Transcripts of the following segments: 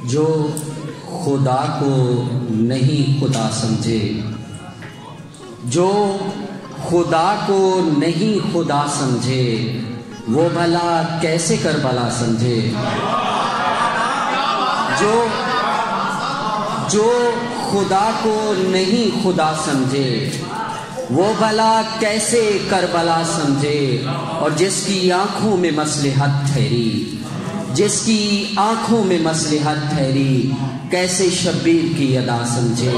جو خدا کو نہیں خدا سمجھے، جو خدا کو نہیں خدا سمجھے، وہ بھلا کیسے کربلا سمجھے؟ جو خدا کو نہیں خدا سمجھے، وہ بھلا کیسے کربلا سمجھے؟ اور جس کی آنکھوں میں مصلحت ٹھہری، جس کی آنکھوں میں مصلحت ٹھہری، کیسے شبیر کی ادا سمجھے؟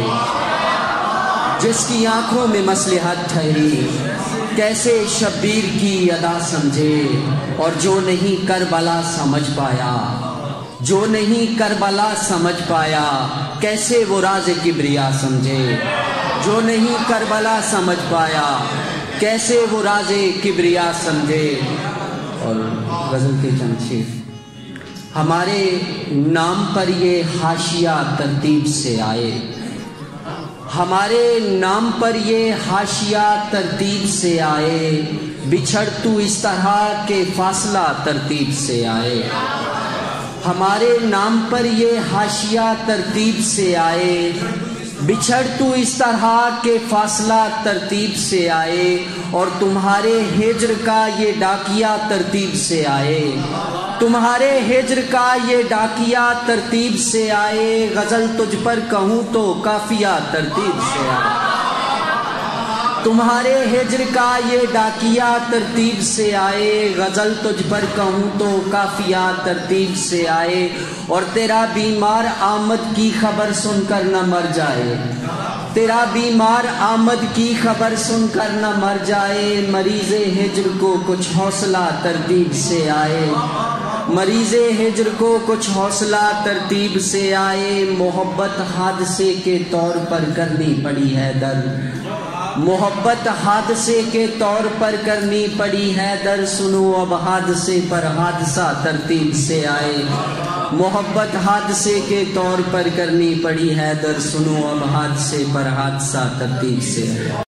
جس کی آنکھوں میں مصلحت ٹھہری، کیسے شبیر کی ادا سمجھے؟ اور جو نہیں کربلا سمجھ پایا، جو نہیں کربلا سمجھ پایا، کیسے وہ راز کبریا سمجھے؟ جو نہیں کربلا سمجھ پایا، کیسے وہ راز کبریا سمجھے؟ اور غزل کے چند شعر: ہمارے نام پر یہ حاشیہ ترتیب سے آئے، ہمارے نام پر یہ حاشیہ ترتیب سے آئے، بچھڑ تو اس طرح کے فاصلہ ترتیب سے آئے۔ ہمارے نام پر یہ حاشیہ ترتیب سے آئے، بچھڑ تو اس طرح کے فاصلہ ترتیب سے آئے، اور تمہارے ہجر کا یہ ڈاکیا ترتیب سے آئے، تمہارے ہجر کا یہ ڈاکیا ترتیب سے آئے، غزل تجھ پر کہوں تو قافیہ ترتیب سے آئے۔ تمہارے ہجر کا یہ ڈاکیا ترتیب سے آئے، غزل تجھ پر کہوں تو قافیہ ترتیب سے آئے، اور تیرا بیمار آمد کی خبر سن کر نہ مر جائے، تیرا بیمار آمد کی خبر سن کر نہ مر جائے، مریض ہجر کو کچھ حوصلہ ترتیب سے آئے، مریض ہجر کو کچھ حوصلہ ترتیب سے آئے، محبت حادثے کے طور پر کرنی پڑی ہے در، محبت حادثے کے طور پر کرنی پڑی ہے در، سنو اب حادثے پر حادثہ ترتیب سے آئے، محبت حادثے کے طور پر کرنی پڑی ہے در، سنو اب حادثے پر حادثہ ترتیب سے آئے۔